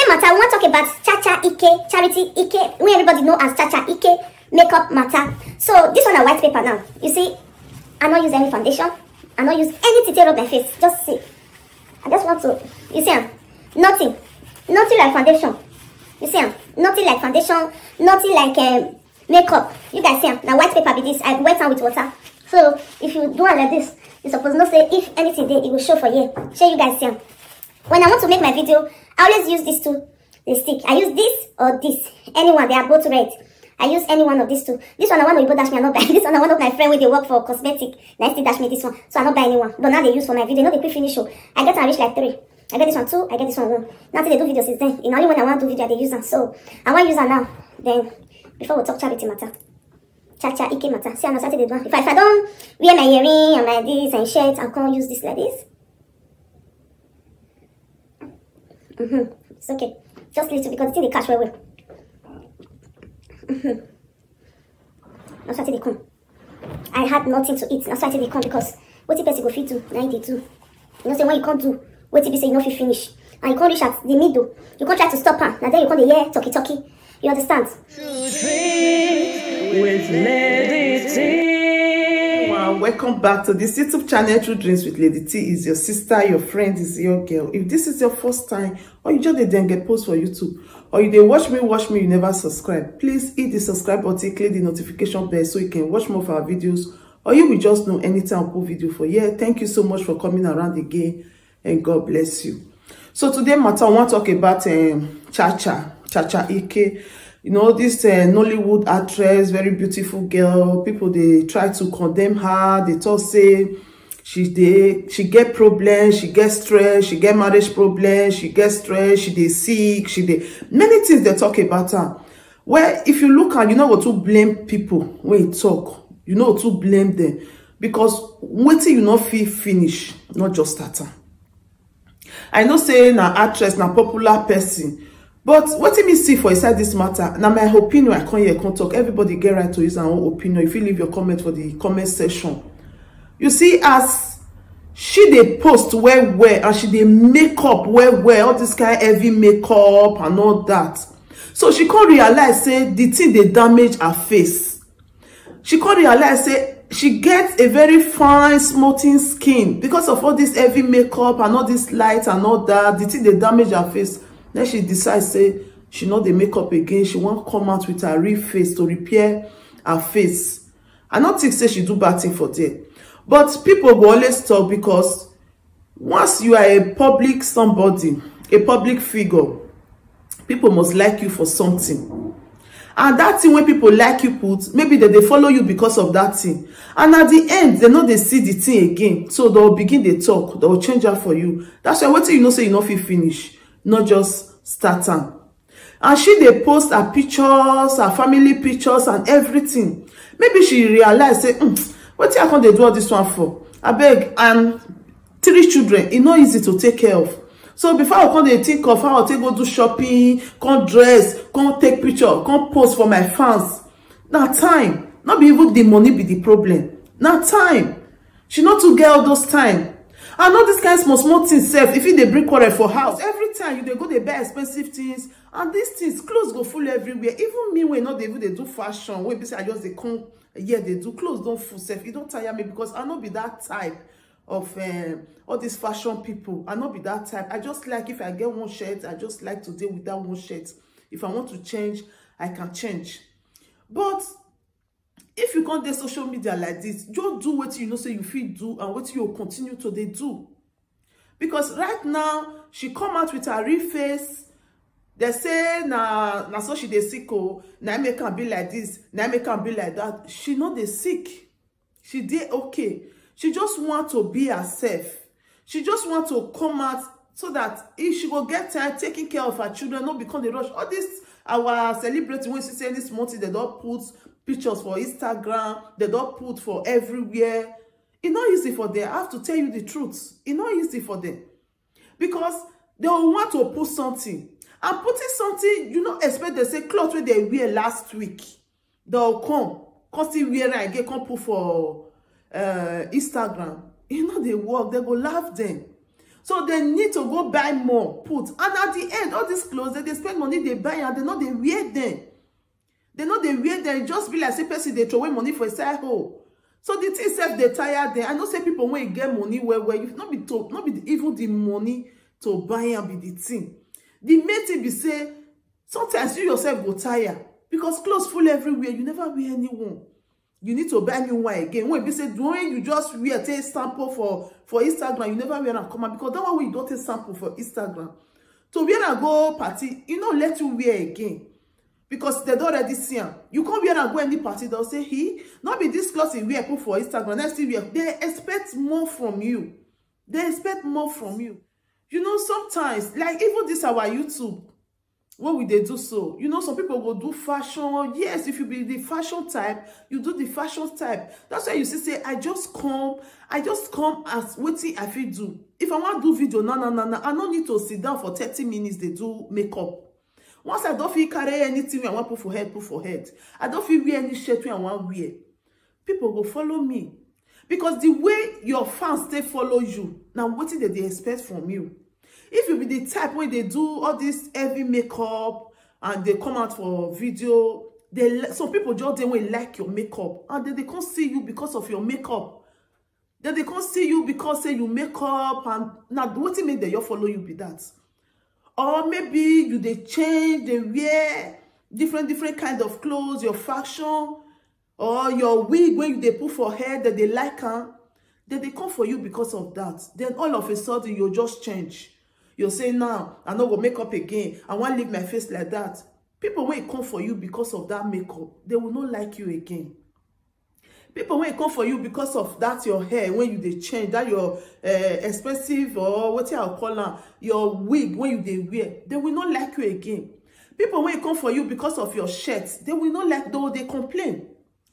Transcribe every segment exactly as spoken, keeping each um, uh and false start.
matter, we want to talk about Chacha Ike, Charity Ike, we everybody know as Chacha Ike makeup matter. So this one a white paper now. You see, I don't use any foundation. I don't use anything to rub my face. Just see. I just want to, you see, um, nothing. Nothing like foundation. You see, um, nothing like foundation. Nothing like um, makeup. You guys see, um, now white paper be this. I wet down with water. So if you do it like this, you suppose not say if anything there, it will show for you. Show you guys see. Um, when I want to make my video, I always use these two. They stick. I use this or this. Anyone, they are both red. I use any one of these two. This one I want to dash me, I not buy. This one I one of my friend where they work for cosmetic. Nice to dash me this one. So I not buy anyone. But now they use for my video. Not the pre-finish show. I get to reach like three. I get this one two. I get this one one. Now they do videos since then. In only when I want to do video, they use them. So I want to use her now. Then before we talk charity matter. Chacha Ike matter. See, I'm not started the one. If I, if I don't wear my earring and my this and shirt, I can't use this like this. Mm-hmm. It's okay. Just little because it's in the cash well well. Mm-hmm. That's why they come. I had nothing to eat. That's why they come because what if person go fit to ninety-two? You know, say when you can't do, what if you say you know if you finish and you can't reach at the middle, you can't try to stop her. Now then you can't hear talky talky. You understand? With Lady T. Wow, welcome back to this YouTube channel. True Dreams with Lady T is your sister, your friend, is your girl. If this is your first time, or you just didn't get post for YouTube, or you did watch me, watch me, you never subscribe, please hit the subscribe button, click the notification bell so you can watch more of our videos, or you will just know anytime I put video for you. Thank you so much for coming around again, and God bless you. So today matter, I want to talk about um, Chacha, Chacha Ike. You know, this uh, Nollywood actress, very beautiful girl. People, they try to condemn her. They talk, say, she they she get problems, she get stress, she get marriage problems, she get stress, she they sick, she they many things they talk about her. Well, if you look at, you know what to blame people when you talk, you know what to blame them. Because waiting you not feel finish, not just start her. I know say na actress, na popular person. But what me see for inside this matter, now my opinion, I can't hear, can't talk. Everybody get right to use their own opinion. If you leave your comment for the comment section. You see, as she they post well, well, and she they make up well, well, all this kind of heavy makeup and all that. So she can't realize, say, the thing they damage her face. She can't realize, say, she gets a very fine, smoothing skin. Because of all this heavy makeup and all this light and all that, the thing they damage her face. Then she decides, say, she know the makeup again. She won't come out with her real face to repair her face. I don't think, say, she do bad thing for that. But people will always talk because once you are a public somebody, a public figure, people must like you for something. And that thing when people like you put, maybe they, they follow you because of that thing. And at the end, they know they see the thing again. So they'll begin to talk. They'll change that for you. That's why wait till you know say you know if you finish. Not just start on. And she they post her pictures, her family pictures and everything. Maybe she realized, say, mm, what I can't they do all this one for? I beg, and three children, it's not easy to take care of. So before I can't think of how I take go do shopping, can't dress, can't take picture, can't post for my fans. Now time. Not be even the money be the problem. Now time. She not to get all those time. I know this kind of small small things self. If you they bring quarrel for house, every time you they go they buy expensive things, and these things clothes go full everywhere. Even me when not they even they do fashion, when I just they come yeah they do clothes don't full self. It don't tire me because I not be that type of um, all these fashion people. I not be that type. I just like if I get one shirt, I just like to deal with that one shirt. If I want to change, I can change. But if you can't do social media like this, just do what you know say you feel do and what you continue to they do. Because right now, she come out with her real face. They say, na, na so she dey sick, oh, na make her be like this, na make her be like that. She not dey sick. She did okay. She just want to be herself. She just want to come out so that if she will get time taking care of her children, not become the rush. All this, our celebrity, when she say this month, they don't put pictures for Instagram, they don't put for everywhere. It's not easy for them. I have to tell you the truth. It's not easy for them. Because they will want to put something. And putting something, you know, expect they say clothes where they wear last week. They'll come. Come still wear and get come put for uh, Instagram. You know, they work. They go laugh them. So they need to go buy more, put. And at the end, all these clothes, they, they spend money, they buy, and they know they wear them. They know they wear them. It just be like, say, person, they throw away money for a side hole. So the thing self, they tire them. I know say people, when you get money, where, where you not be to, not be even the money to buy and be the thing. The main thing be say, sometimes you yourself go tire. Because clothes full everywhere, you never wear anyone. You need to buy new one again. When you say, when you just wear, take sample for, for Instagram, you never wear and come out. Because that one you don't take sample for Instagram. So wear and go party, you know, let you wear again. Because they don't already see them. You can't wear and go any party, they'll say, he, not be this clothes you wear put for Instagram. Next wear. They expect more from you. They expect more from you. You know, sometimes, like even this our YouTube, what will they do so? You know, some people go do fashion. Yes, if you be the fashion type, you do the fashion type. That's why you see, say, I just come, I just come as what I feel do. If I want to do video, no, no, no, no, I don't need to sit down for thirty minutes, they do makeup. Once I don't feel carry anything I want to put for head, put for head. I don't feel wear any shirt I want to wear. People go follow me. Because the way your fans, they follow you, now what did they expect from you? If you be the type where they do all this heavy makeup and they come out for video, they some people just they will like your makeup and then they can't see you because of your makeup. Then they can't see you because say you make up and now what it make that you follow you be that? Or maybe you they change, they wear different different kind of clothes, your fashion or your wig when they put for hair that they like, huh? Then they come for you because of that. Then all of a sudden you just change. You say now, I no go make up again. I want to leave my face like that. People when come for you because of that makeup, they will not like you again. People when come for you because of that your hair, when you they change, that your uh, expensive or what you call them, your wig when you they wear, they will not like you again. People when come for you because of your shirts, they will not like though they complain.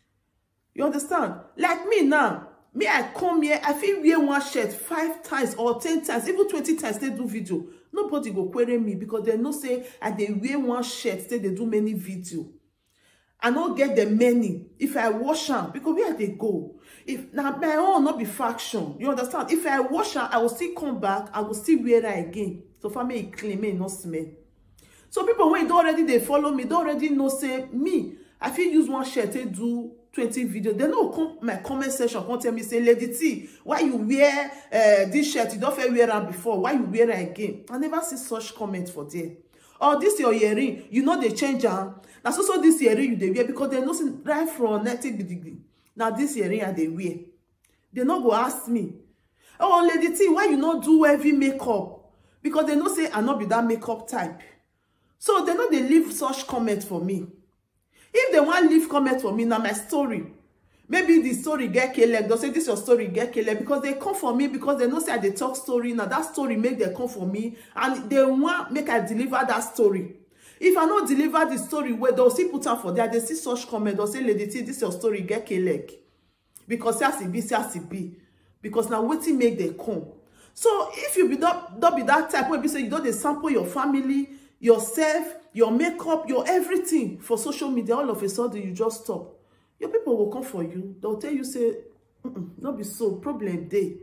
You understand? Like me now. Me, I come here, I feel wear one shirt five times or ten times, even twenty times they do video. Nobody go query me because they know say I they wear one shirt, say they do many video. I don't get the many. If I wash them, because where they go? If now my own not be faction, you understand? If I wash them, I will still come back, I will still wear it again. So for me, it clean, me not smell. So people when they already they follow me, they already know say me. I feel use one shirt, they do twenty videos. They know come my comment section come tell me say, Lady T, why you wear uh, this shirt? You don't wear it before. Why you wear it again? I never see such comment for there. Or this your earring, you know they change them. Now so so this earring you they wear because they know right from ninety degree. Now this earring and they wear. They not go ask me, oh Lady T, why you not do heavy makeup? Because they know say I not be that makeup type. So they know they leave such comment for me. If they want leave comment for me, now my story. Maybe the story get killed. They'll say this your story get killed because they come for me because they know say they talk story. Now that story make them come for me and they want make I deliver that story. If I not deliver the story where they'll see put out for there, they see such comment. They'll say, Lady T, this your story get killed because C C B, C C B. Because now what make they come. So if you be not, not be that type where you say you don't sample your family, yourself, your makeup, your everything for social media, all of a sudden you just stop. Your people will come for you. They'll tell you, say, mm-mm, not be so, problem day.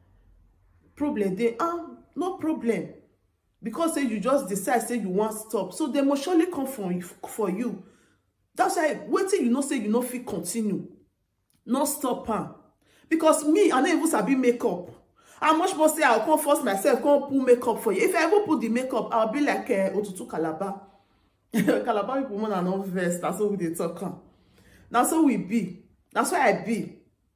Problem day. Ah, no problem. Because say you just decide, say you want stop. So they must surely come for you. For you. That's why, wait till you know, say you know, fit continue. No stop her. Because me, I don't even sabi makeup. How much more say I'll come force myself, come put makeup for you. If I ever put the makeup, I'll be like uh, Otutu Calabar. Calabar people are not vest. That's what they talk on. That's what we be. That's why I be.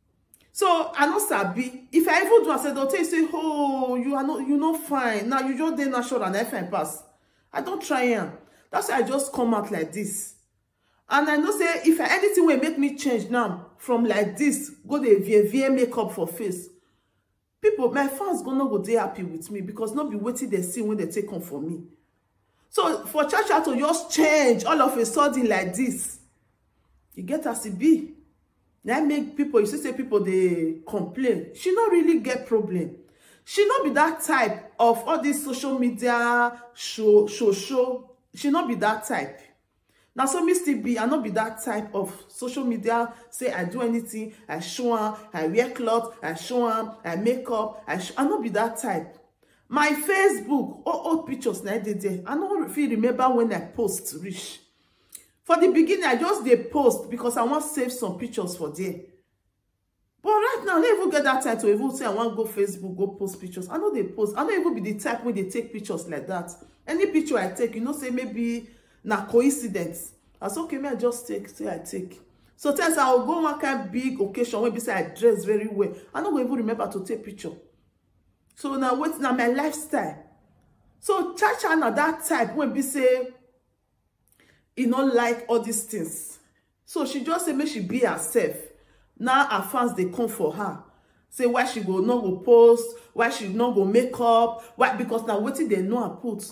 So I know sabi. If I even do, I said, don't tell you say, oh, you are not, you not fine. Now you just dey natural and I find pass. I don't try am. That's why I just come out like this. And I know say if I, anything will make me change now from like this, go the V V makeup for face. People, my fans gonna go dey happy with me because not be waiting they see when they take on for me. So for Chacha to just change all of a sudden like this, you get as it be. Now make people, you see say people they complain. She not really get problem. She not be that type of all this social media show, show, show. She not be that type. Now so me still be, I not be that type of social media. Say I do anything, I show her, I wear clothes, I show her, I make up, I, show, I not be that type. My Facebook, all old pictures na dey there. I no fit remember when I post reach. For the beginning, I just dey post because I want save some pictures for there. But right now, I don't even get that time to even say I want go Facebook, go post pictures. I know they post. I don't even be the type when they take pictures like that. Any picture I take, you know, say maybe na coincidence. I say, okay, may I just take, say I take. So times I will go one kind of big occasion where be say I dress very well. I don't even remember to take picture. So now wait, now my lifestyle. So Chacha now that type when be say, you know, like all these things. So she just say, make she be herself. Now her fans, they come for her. Say why she go not go post, why she not go make up, why, because now what they know her put.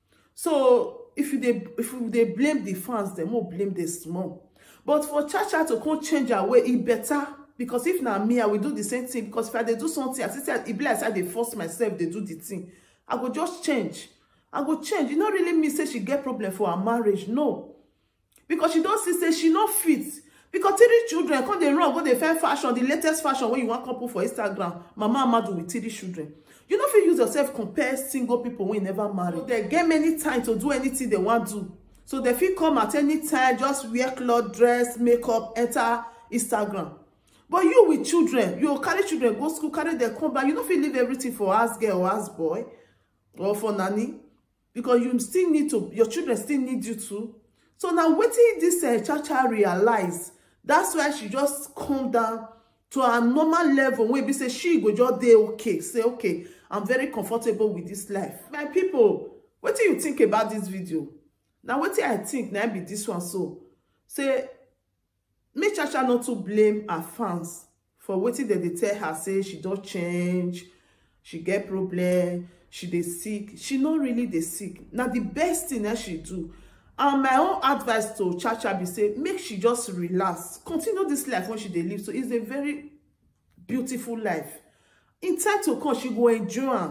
So if you they if you they blame the fans, they won't blame the small. But for Chacha to come change her way, it better. Because if now me, I will do the same thing. Because if I they do something, I say it be like I they force myself, they do the thing. I go just change. I go change. You not really mean say she get problem for her marriage. No. Because she don't see say she not fit. Because three children, come they run, go they find fashion, the latest fashion when you want couple for Instagram. Mama Amadu with three children. You know if you use yourself compare single people when you never married. They get many time to do anything they want to do. So they feel come at any time, just wear clothes, dress, makeup, enter Instagram. But you with children, you carry children, go school, carry them, come back. You don't feel leave everything for house girl or house boy or for nanny. Because you still need to, your children still need you too. So now waiting this uh, Chacha realize. That's why she just come down to a normal level where we say she go just dey okay. Say, okay, I'm very comfortable with this life. My people, what do you think about this video? Now, what do I think now be this one so? Say, make Chacha not to blame her fans for what that they tell her, say she don't change, she get problem, she dey sick. She not really dey sick. Now, the best thing that she do, and my own advice to Chacha be say, make she just relax. Continue this life when she dey live. So it's a very beautiful life. In time to come, she go enjoy am.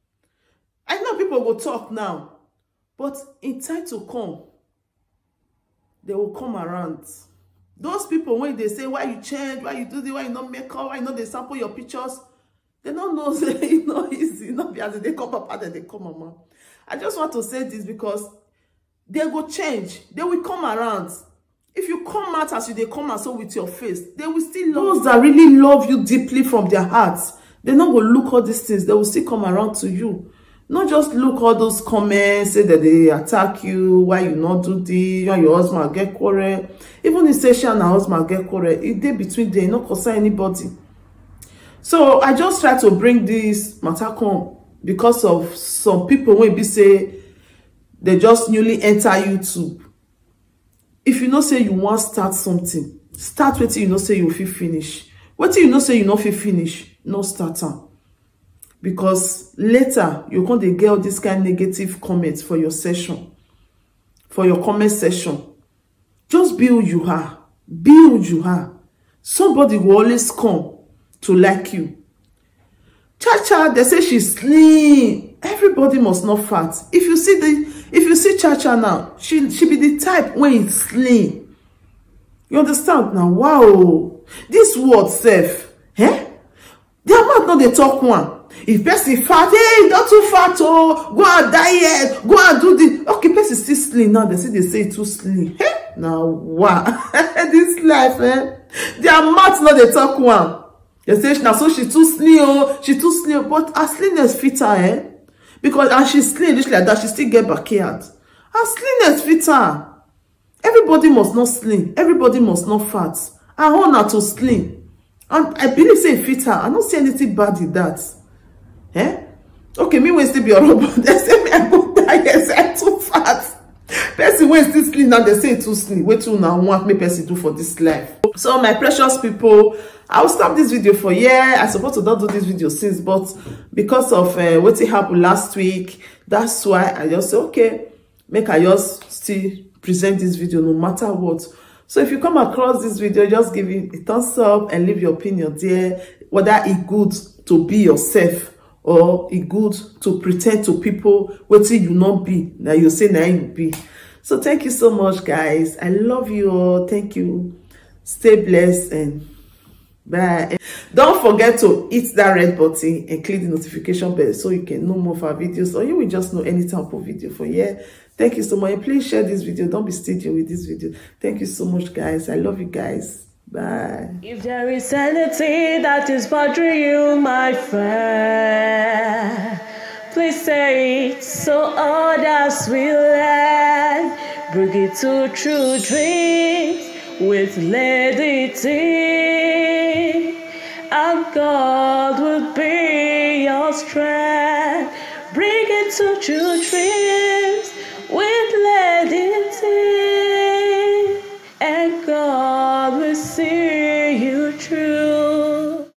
I know people will talk now. But in time to come, they will come around. Those people, when they say, why you change, why you do this, why you not make up, why you not they sample your pictures, they don't know say it's not easy. Not be as they come up and they come mama. I just want to say this because they go change. They will come around. If you come out as you they come out so with your face, they will still love those that really love you deeply from their hearts. They not go look all these things. They will still come around to you. Not just look all those comments, say that they attack you, why you not do this, why your husband get quarrel. Even if say she and her husband get quarrel, it dey between them, not concern anybody. So I just try to bring this matter come because of some people when be say they just newly enter YouTube. If you know say you want start something, start with you know say you feel finish. What you know say you not feel finish, no start am. Because later you come to get all this kind of negative comments for your session, for your comment section. Just be who you are. Be who you are. Somebody will always come to like you. Chacha, they say she's slim. Everybody must not fat. If you see the If you see Chacha now, she she be the type when it's slim. You understand now? Wow, this word self, eh? Their mouth not they talk one. If person fat, hey, not too fat, oh, go and diet, go and do this. Okay, person still slim now. They say they say too slim. Hey, now wow, this life, eh? Their mouth not they talk one. They say now so she too slim, oh, she too slim, but her slimness fit her, eh? Because as she's slim, just like that, she still get backyard. Her slimness fit her. Everybody must not slim. Everybody must not fat. I want her to slim. And I believe say it fit her. I don't see anything bad in that. Eh? Okay, me will still be a robot. They say me I go die, yes, I'm too fat. Person when still slim now, they say too slim. Wait till now, what me person do for this life. So my precious people, I'll stop this video for here. I supposed to not do this video since, but because of uh, what happened last week, that's why I just say, okay, make I just still present this video no matter what. So if you come across this video, just give it a thumbs up and leave your opinion there, whether it's good to be yourself or it's good to pretend to people what you not be. Now you say now you be. So thank you so much, guys. I love you all. Thank you. Stay blessed and Bye. Don't forget to hit that red button and click the notification bell so you can know more of our videos, or you will just know anytime I put video for here. Thank you so much. Please share this video. Don't be stingy with this video. Thank you so much, guys. I love you guys. Bye. If there is anything that is bothering you, my friend, please say it so others will learn. Bring it to True Dreams with Lady T, and God will be your strength. Bring it to True Dreams.